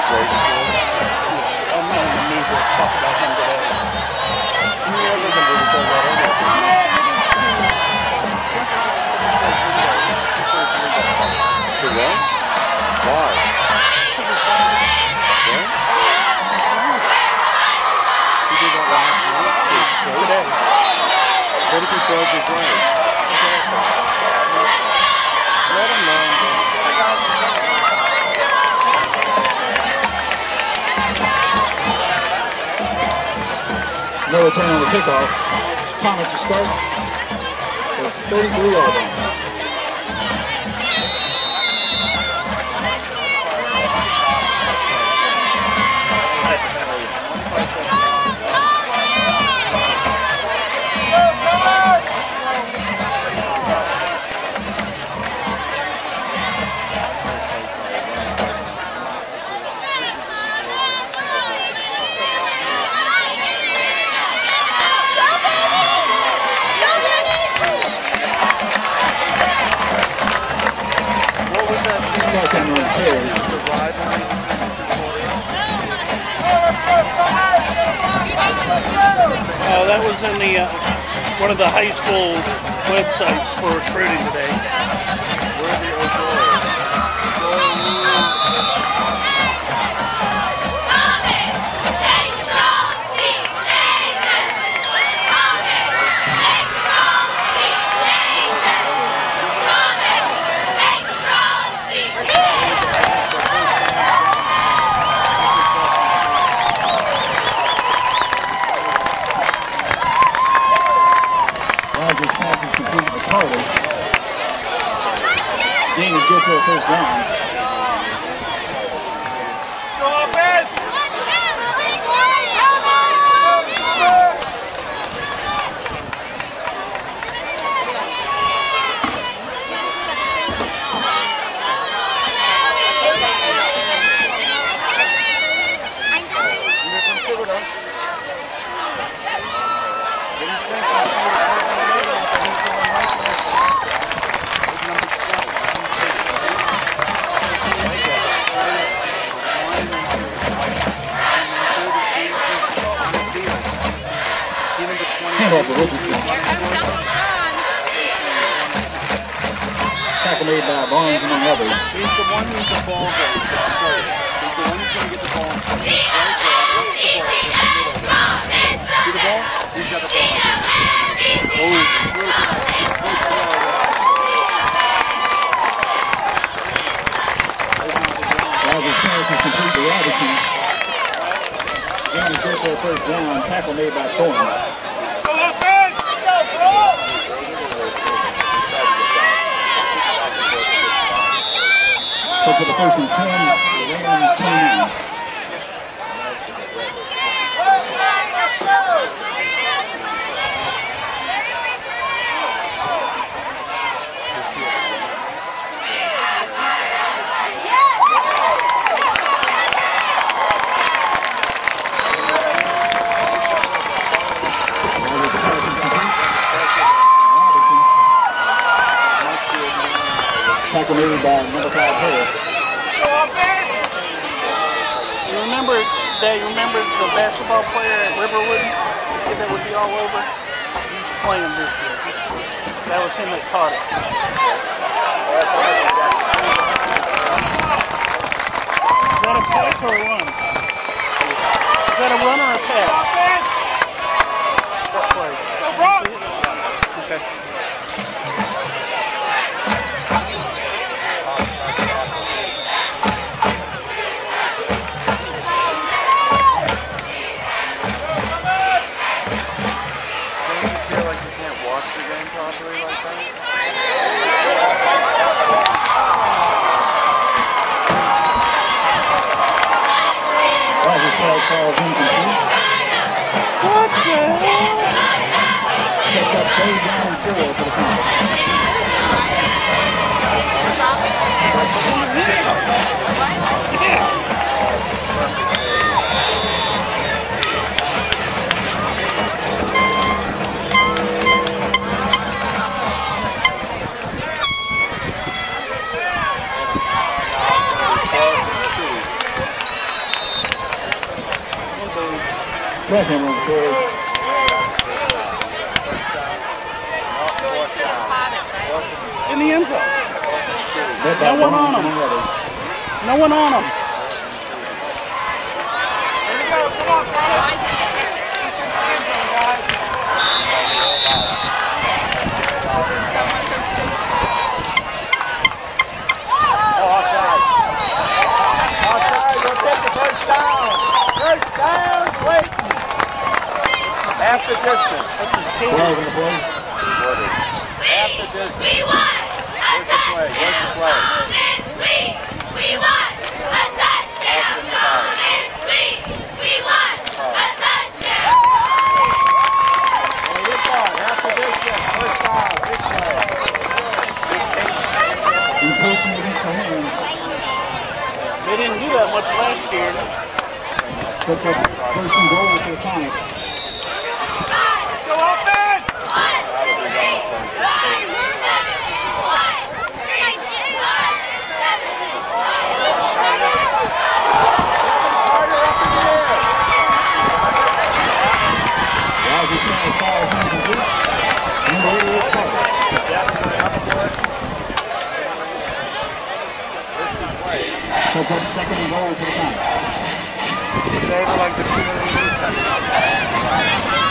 I'm not in the mood to talk about him today. To what? Why? What? He did that last night? Today. What if he broke his leg? Let him know. No return on the kickoff. Comets will start with 33-yard line. That was in the one of the high school websites for recruiting today. Where are the old boys? Dean is good for a first down. Go offense! Tackle made by Barnes among others. He's the one who's the ball guy. He's the one who's going to get the ball. See the ball? He's got the ball. Roger's chance is complete to Robertson. Dean is good for a first down. Tackle made by Thorne. So to the first and 10, the Rams 29. Tackle made by number 5 Harris. You remember the basketball player at Riverwood? The kid that would be all over? He's playing this year. That was him that caught it. Is that a pass or a run? Is that a run or a pass? What play? Okay. Properly like that? Roger falls incomplete. What the hell? Picked up third down 4 for the Comets. Second on the field. In the end zone. No one on him. No one on him. Here we go. Come on, brother. Outside. Outside. We'll take the first down. First down, Clayton. Half the distance. That's his team. Play on the play. Half the distance. We won a touchdown. We won a touchdown. We won a touchdown. Hey, good ball. Half the distance. First down. Big play. Encroaching against the hands. They didn't do that much last year. Sets up first and goal for the Comets. Go offense. Sets up second and goal for the Comets. Save it like the cheerleaders.